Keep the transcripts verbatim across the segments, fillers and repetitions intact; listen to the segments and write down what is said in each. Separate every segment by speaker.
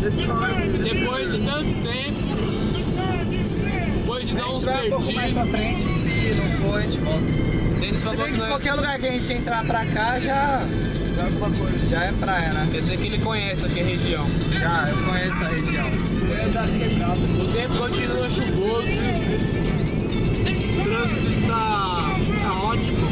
Speaker 1: Depois de tanto tempo, depois de dar uns
Speaker 2: vai um pouco mais pra
Speaker 1: perdidos,
Speaker 2: frente, se não for, a gente volta.
Speaker 1: Denis
Speaker 2: Se
Speaker 1: falou
Speaker 2: bem
Speaker 1: que
Speaker 2: que
Speaker 1: não é-
Speaker 2: qualquer lugar que a gente entrar pra cá já, já é alguma coisa, já é praia, né?
Speaker 1: quer dizer que ele conhece aqui a região.
Speaker 2: Já, eu conheço a região. É da quebrada.
Speaker 1: O tempo continua chuvoso, o trânsito está caótico,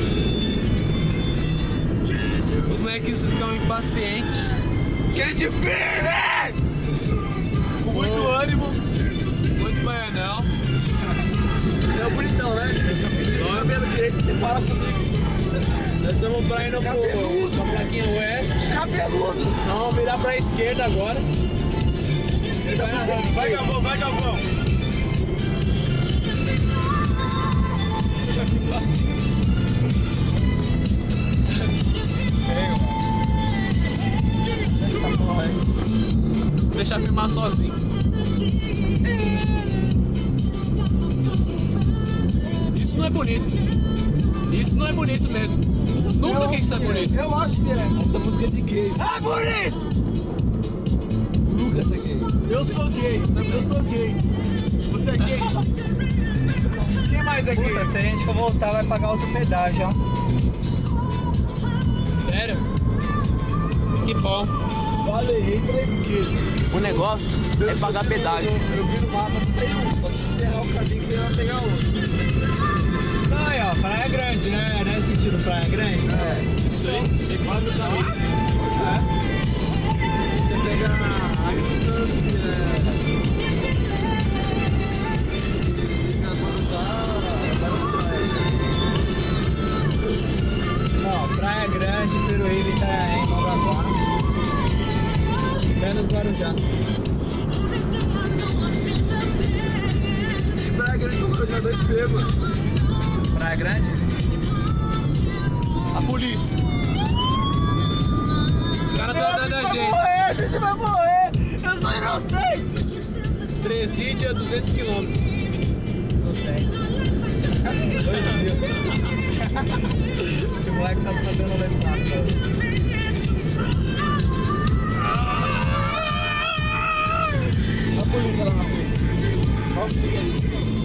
Speaker 1: os moleques estão impacientes.
Speaker 2: Gente firme!
Speaker 1: Com muito ânimo, muito baianão.
Speaker 2: Você é o bonitão, né? Cabelo direito, você fala comigo.
Speaker 1: Nós estamos pra ir no pra plaquinha oeste.
Speaker 2: Cabeludo!
Speaker 1: Nós vamos virar pra esquerda agora.
Speaker 2: Vai, Galvão, vai, Galvão! Essa porra aí.
Speaker 1: Deixar filmar sozinho. Isso não é bonito. Isso não é bonito mesmo. Nunca quis ser bonito.
Speaker 2: Eu acho que é. Essa música é de gay. É bonito! Lucas é gay. Eu sou gay. Eu sou gay. Você é gay? Quem mais é gay? Puta, se a gente for voltar, vai pagar outro pedágio, ó.
Speaker 1: Sério? Que bom.
Speaker 2: Falei pra esquerda.
Speaker 1: O negócio é pagar pedágio.
Speaker 2: Eu, eu vi no mapa, tem um. Só se enterrar o caminho que você vai pegar outro. Não, aí, ó, Praia Grande, né? Não é sentido Praia Grande? É.
Speaker 1: Isso aí. Você pode no caminho.
Speaker 2: É. Você pega a Não, Praia Grande, Peruíbe, Itanhaém, Mongaguá. Menos Guarujá. Praia Grande, eu já dois pegos. Praia Grande?
Speaker 1: A polícia. Os caras estão atrás da gente.
Speaker 2: Morrer, a gente vai morrer! Eu sou inocente!
Speaker 1: Presídio a duzentos quilômetros.
Speaker 2: Esse moleque tá sabendo levar, cara. Olha a polícia lá na rua. Olha o que é isso.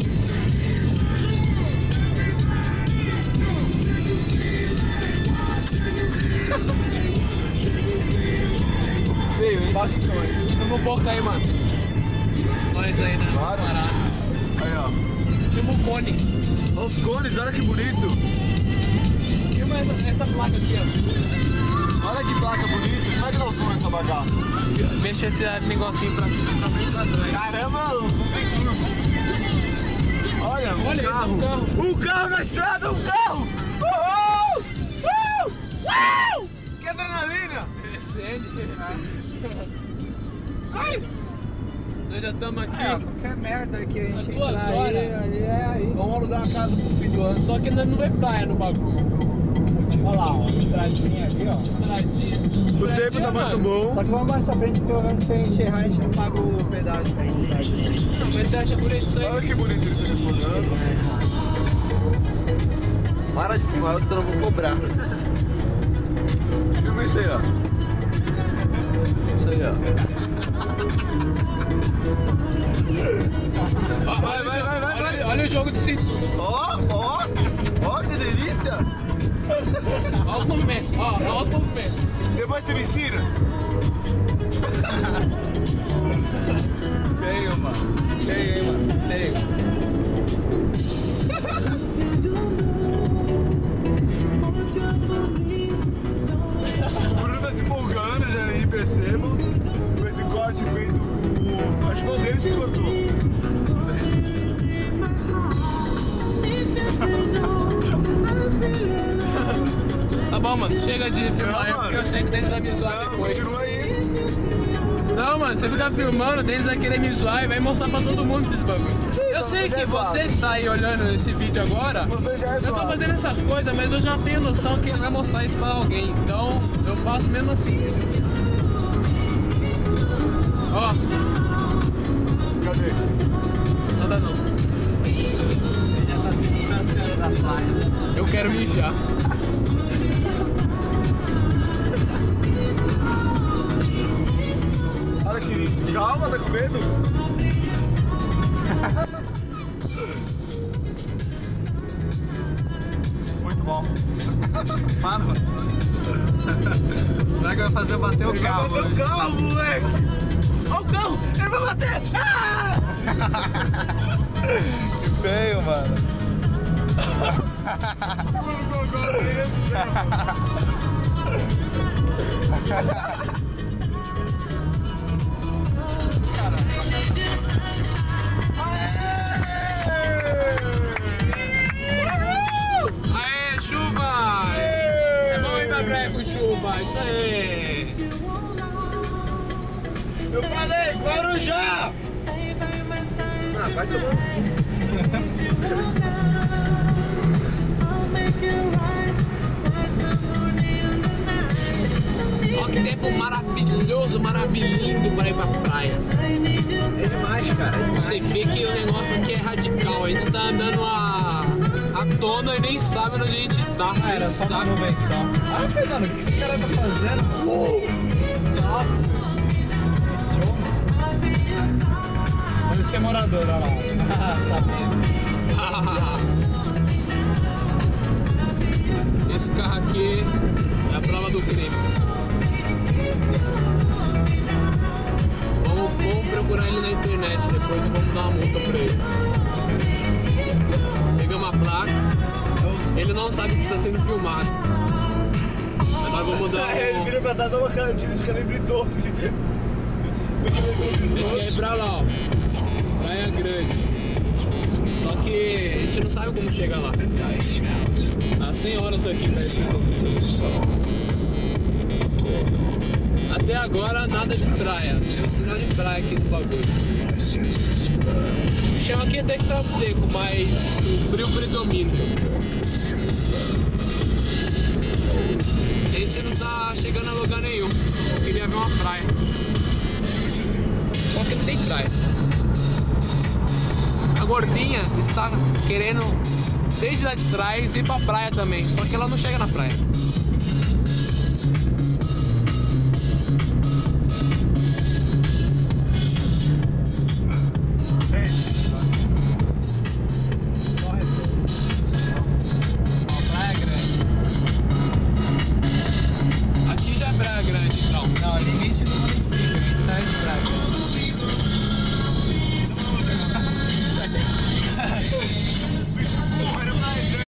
Speaker 2: Feio, hein? Baixa o som aí.
Speaker 1: Filma um pouco aí, mano. Nós aí, né?
Speaker 2: Claro.
Speaker 1: Parado.
Speaker 2: Aí, ó.
Speaker 1: Filma o cone.
Speaker 2: Olha os cones, olha que bonito.
Speaker 1: Filma essa, essa placa aqui, ó.
Speaker 2: Olha que placa bonita. Como é que dá o som nessa bagaça?
Speaker 1: Mexa esse negocinho pra frente pra frente e pra trás.
Speaker 2: Caramba, o som tem turbo. Olha, um
Speaker 1: Olha esse
Speaker 2: carro.
Speaker 1: carro.
Speaker 2: Um carro na estrada, um carro! Uhul! Uhul! Uhul! Que adrenalina!
Speaker 1: S N.
Speaker 2: Ai!
Speaker 1: Nós já estamos aqui.
Speaker 2: É, qualquer merda que a gente
Speaker 1: Há duas
Speaker 2: entrar
Speaker 1: horas.
Speaker 2: aí, aí é aí.
Speaker 1: Vamos alugar uma casa pro fim do ano. Só que nós não vê praia no bagulho.
Speaker 2: Olha lá, ó, estradinha ali, ó.
Speaker 1: Estradinha.
Speaker 2: O tempo tá muito bom. Só que vamos mais pra frente, pelo menos se a gente errar, a gente não paga o pedágio.
Speaker 1: Não, mas você acha bonito isso aí?
Speaker 2: Olha que bonito ele telefonando.
Speaker 3: Para de fumar, senão eu vou cobrar.
Speaker 2: Filma isso aí, ó.
Speaker 3: Isso aí, ó.
Speaker 1: Ó,
Speaker 2: Vai,
Speaker 1: olha
Speaker 2: vai,
Speaker 1: o jogo-
Speaker 2: vai, vai,
Speaker 1: olha-
Speaker 2: vai.
Speaker 1: Olha o jogo de cintura.
Speaker 2: Ó, ó, ó, que delícia.
Speaker 1: Olha os movimentos. Ó, olha os movimentos.
Speaker 2: Depois você me ensina. Feio, mano. Feio, hein, mano. Feio. O Bruno tá se empolgando, já aí percebo. Com esse corte feito. o- Acho que foi o dele que cortou.
Speaker 1: Tá bom, mano. Chega de filmar aí,
Speaker 2: Não,
Speaker 1: porque
Speaker 2: mano.
Speaker 1: eu sei que o Denis vai me zoar
Speaker 2: Não,
Speaker 1: depois.
Speaker 2: continua aí.
Speaker 1: Não, mano, você fica filmando, o Denis vai querer me zoar e vai mostrar pra todo mundo esses bagulhos. Eu sei
Speaker 2: você
Speaker 1: que
Speaker 2: é zoado.
Speaker 1: você que tá aí olhando esse vídeo agora,
Speaker 2: Você já é
Speaker 1: eu tô
Speaker 2: zoado.
Speaker 1: fazendo essas coisas, mas eu já tenho noção que ele vai mostrar isso pra alguém. Então, eu faço mesmo assim. Ó,
Speaker 2: Cadê?
Speaker 1: nada não.
Speaker 2: Já tá se distanciando da praia.
Speaker 1: Eu quero mijar.
Speaker 2: Olha aqui, Calma, tá com medo? Muito bom. Para, mano. Será que vai fazer bater o carro? Vai bater o carro, moleque! Olha o carro! Ele vai bater! Ah! Que feio, mano.
Speaker 1: Aê, chuva! É bom ir pra praia com chuva, isso aí!
Speaker 2: Eu falei, Guarujá!
Speaker 3: Ah, vai tomar.
Speaker 1: Olha que tempo maravilhoso, maravilhoso para ir pra praia.
Speaker 3: É demais, cara. É
Speaker 1: Você vê que o negócio aqui é radical. A gente tá andando a, a tona e nem sabe onde a gente tá.
Speaker 2: Ah, era só uma
Speaker 1: sabe?
Speaker 2: nuvem só. Ah, eu falei, mano, o que esse cara tá fazendo? Deve ser morador, olha lá. Ah, sabia.
Speaker 1: Esse carro aqui é a prova do crime. Vamos, vamos procurar ele na internet depois e vamos dar uma multa pra ele. Pegamos a placa. Ele não sabe que está sendo filmado. Mas nós vamos dar
Speaker 2: Ele
Speaker 1: um...
Speaker 2: vira pra trás, dá uma cantina de calibre doze.
Speaker 1: A gente quer ir pra lá, ó. Praia Grande. Só que a gente não sabe como chegar lá. Tá cem horas daqui, parece. Até agora nada de praia. Tem sinal de praia aqui no bagulho. O chão aqui até que tá seco, mas o frio predomina. A gente não tá chegando a lugar nenhum. Eu queria ver uma praia. Só que não tem praia. A gordinha está querendo, desde lá de trás, ir pra praia também. Só que ela não chega na praia.